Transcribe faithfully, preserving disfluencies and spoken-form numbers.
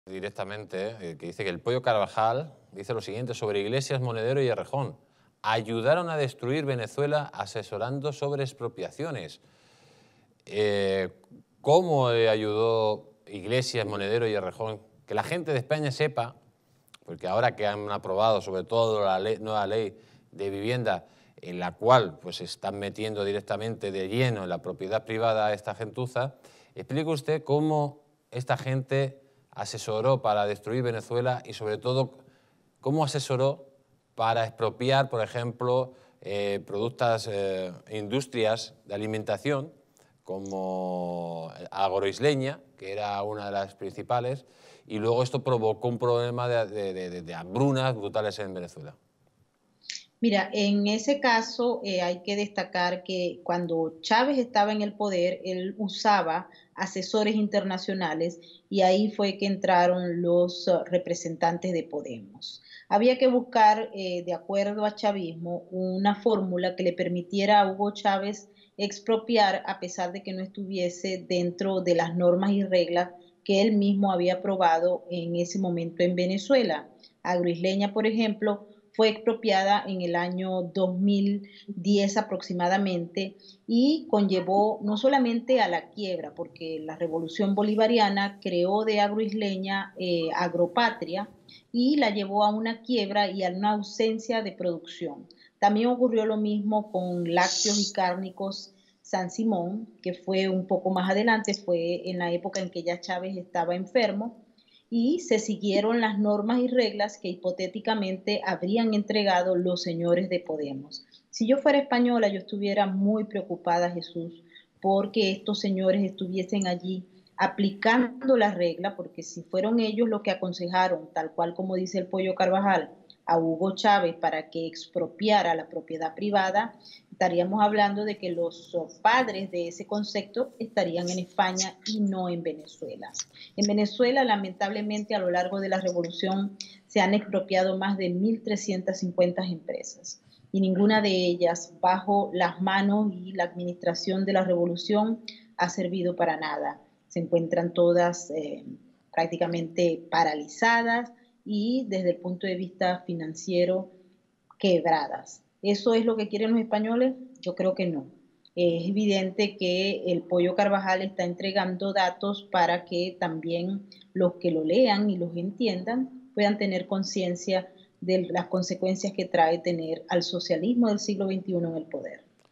Directamente, eh, que dice que el Pollo Carvajal dice lo siguiente sobre Iglesias, Monedero y Errejón. Ayudaron a destruir Venezuela asesorando sobre expropiaciones. Eh, ¿Cómo eh, ayudó Iglesias, Monedero y Errejón? Que la gente de España sepa, porque ahora que han aprobado sobre todo la ley, nueva ley de vivienda, en la cual pues se están metiendo directamente de lleno en la propiedad privada a esta gentuza, explique usted cómo esta gente asesoró para destruir Venezuela y sobre todo cómo asesoró para expropiar, por ejemplo, eh, productos, eh, industrias de alimentación como Agroisleña, que era una de las principales, y luego esto provocó un problema de, de, de, de hambrunas brutales en Venezuela. Mira, en ese caso eh, hay que destacar que cuando Chávez estaba en el poder, él usaba asesores internacionales y ahí fue que entraron los uh, representantes de Podemos. Había que buscar, eh, de acuerdo a chavismo, una fórmula que le permitiera a Hugo Chávez expropiar a pesar de que no estuviese dentro de las normas y reglas que él mismo había aprobado en ese momento en Venezuela. Agroisleña, por ejemplo, fue expropiada en el año dos mil diez aproximadamente y conllevó no solamente a la quiebra, porque la revolución bolivariana creó de Agroisleña eh, Agropatria y la llevó a una quiebra y a una ausencia de producción. También ocurrió lo mismo con Lácteos y Cárnicos San Simón, que fue un poco más adelante, fue en la época en que ya Chávez estaba enfermo, y se siguieron las normas y reglas que hipotéticamente habrían entregado los señores de Podemos. Si yo fuera española, yo estuviera muy preocupada, Jesús, porque estos señores estuviesen allí aplicando la regla, porque si fueron ellos los que aconsejaron, tal cual como dice el Pollo Carvajal, a Hugo Chávez para que expropiara la propiedad privada, estaríamos hablando de que los padres de ese concepto estarían en España y no en Venezuela. En Venezuela, lamentablemente, a lo largo de la revolución se han expropiado más de mil trescientas cincuenta empresas y ninguna de ellas, bajo las manos y la administración de la revolución, ha servido para nada. Se encuentran todas eh, prácticamente paralizadas y desde el punto de vista financiero quebradas. ¿Eso es lo que quieren los españoles? Yo creo que no. Es evidente que el Pollo Carvajal está entregando datos para que también los que lo lean y los entiendan puedan tener conciencia de las consecuencias que trae tener al socialismo del siglo veintiuno en el poder.